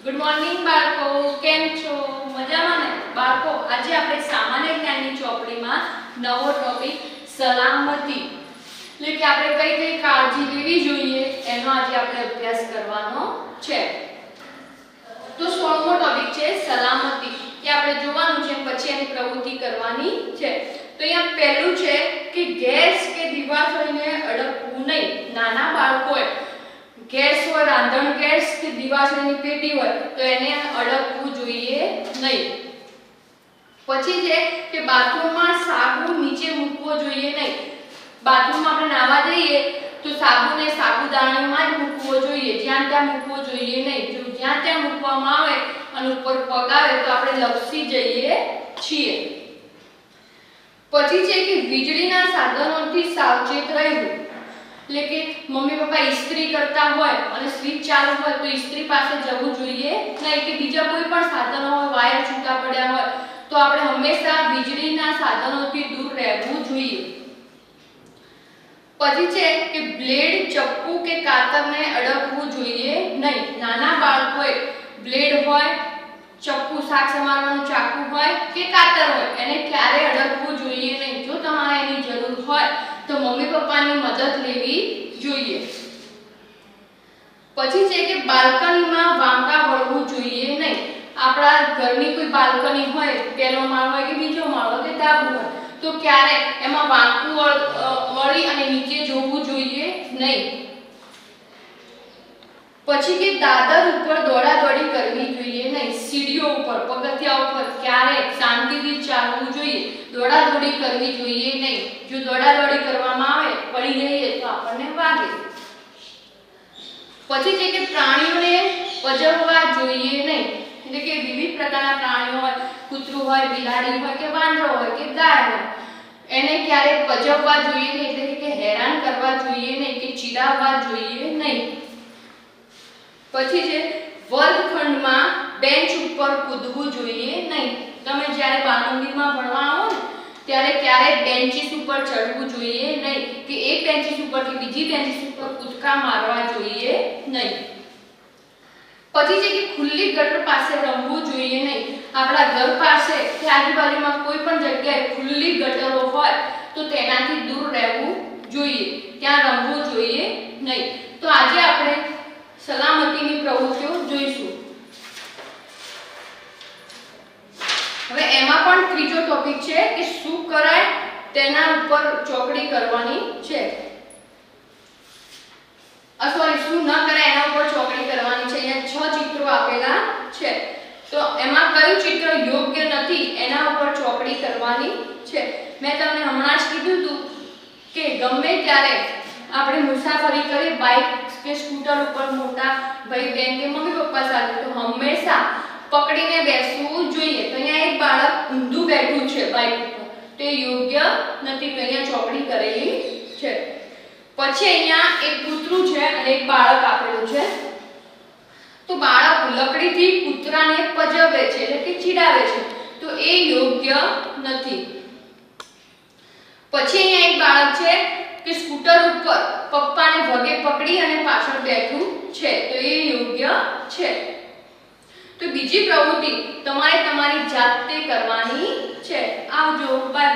Good morning બાળકો, કેમ છો? મજામાં ને? બાળકો, આજે આપણે સામાન્ય જ્ઞાનની ચોપડીમાં નવો ટોપિક સલામતી એટલે કે આપણે કઈ કઈ કાળજી લેવી જોઈએ એનો આજે આપણે અભ્યાસ કરવાનો છે. તો 16મો ટોપિક છે સલામતી. કે આપણે જોવાનું છે પછી એની પ્રવૃત્તિ કરવાની છે. તો અહીંયા પહેલું છે કે ગેસ કે દિવાસળીને અડકવું નહીં. નાના બાળકોએ ગેસ હોય, રાંધણ ગેસ કે દિવાસળીની પેટી હોય તો એને અડકવું જોઈએ નહીં. પછી છે કે બાથરૂમમાં સાબુ નીચે મૂકવો જોઈએ નહીં. બાથરૂમમાં આપણે નાવા જઈએ તો સાબુને સાબુદાણીમાં જ મૂકવો જોઈએ, જ્યાં ત્યાં મૂકવો જોઈએ નહીં. જો જ્યાં ત્યાં મૂકવામાં આવે અને ઉપર પગ આવે તો આપણે લપસી જઈએ છીએ. પછી છે કે વીજળીના સાધનોથી સાવચેત રહેવું. એટલે કે મમ્મી પપ્પા ઇસ્ત્રી કરતા હોય અને સ્વિચ ચાલુ હોય તો ઇસ્ત્રી પાસે જવું જોઈએ નહીં, કે બીજા કોઈ પણ સાધનો હોય, વાયર છૂટા પડ્યા હોય તો આપણે હંમેશા વીજળીના સાધનોથી દૂર રહેવું જોઈએ. પછી છે કે બ્લેડ, ચપ્પુ કે કાતરને અડકવું જોઈએ નહીં. નાના બાળકોએ બ્લેડ હોય, ચપ્પુ શાક સમારવાનું ચાકુ હોય કે કાતર હોય એને ક્યારે અડકવું જોઈએ નહીં. જો તમારે એની જરૂર હોય તો મમ્મી પપ્પાની મદદ લેવી જોઈએ. પછી છે કે બાલ્કનીમાં વાંકા વળવું જોઈએ નહીં. આપણા ઘરની કોઈ બાલ્કની હોય, પહેલો માળ હોય કે બીજો માળ હોય કે ધાબુ હોય તો ક્યારે એમાં વાંકું વળી અને નીચે જોવું જોઈએ નહીં. પછી કે દાદર ઉપર દોડાદોડી કરવી જોઈએ નહીં. સીડીઓ ઉપર, પગથિયા ઉપર ક્યારે શાંતિથી ચાલવું જોઈએ, દોડાદોડી કરવી જોઈએ નહીં. જો દોડાદોડી કરવામાં આવે, પડી જઈએ તો આપણને વાગે. પછી છે કે પ્રાણીઓને પજવવા જોઈએ નહીં. એટલે કે વિવિધ પ્રકારના પ્રાણીઓ હોય, કૂતરું હોય, બિલાડી હોય કે વાંદરો હોય કે ગાય હોય, એને ક્યારે પજવવા જોઈએ નહીં. એટલે કે હેરાન કરવા જોઈએ નહીં કે ચીડાવવા જોઈએ નહીં. પછી છે વર્ગખંડમાં બેન્ચ ઉપર કૂદવું જોઈએ નહીં. તમે જ્યારે બાળમંદિરમાં ભણવા આવો ને ત્યારે ક્યારે બેન્ચીસ ઉપર ચડવું જોઈએ નહીં, કે એક બેન્ચીસ ઉપરથી બીજી બેન્ચીસ ઉપર કૂદકા મારવા જોઈએ નહીં. પછી છે કે ખુલ્લી ગટર પાસે રમવું જોઈએ નહીં. આપણા ઘર પાસે કે આજુબાજુમાં કોઈ પણ જગ્યાએ ખુલ્લી ગટરો હોય તો તેનાથી દૂર રહેવું જોઈએ, ત્યાં રમવું જોઈએ નહીં. તો આજે આપણે સલામતીની પ્રવૃત્તિઓ જોઈશું. હવે એમાં પણ ત્રીજો ટોપિક છે કે શું કરાય તેના ઉપર ચોકડી કરવાની છે. શું ન કરાય એના ઉપર ચોકડી કરવાની છે. અહીંયા 6 ચિત્રો આપેલા છે. તો એમાં કયું ચિત્ર યોગ્ય નથી એના ઉપર ચોકડી કરવાની છે. મેં તમને હમણાં જ કીધું હતું કે ગમે ત્યારે આપણે મુસાફરી કરીએ બાઇક કે સ્કૂટર ઉપર, મોટા ભાઈ બહેન કે મમ્મી પપ્પા સાથે, તો હંમેશા પકડીને બેસવું જોઈએ. તો અહીંયા એક બાળક ઊંધું બેઠું છે બાઇક ઉપર, તે યોગ્ય નથી. તો અહીંયા ચોકડી કરેલી છે. પછી અહીંયા એક કૂતરું છે અને એક બાળક આપેલું છે. તો બાળક લકડીથી કૂતરાને પજવે છે, એટલે કે ચીડાવે છે, તો એ યોગ્ય નથી. પછી અહીંયા એક બાળક છે કે સ્કૂટર ઉપર પપ્પાને વગે પકડી અને પાછળ બેઠું છે, તો એ યોગ્ય છે. તો બીજી પ્રવૃત્તિ તમારે તમારી જાતે કરવાની છે. આવજો, બાય.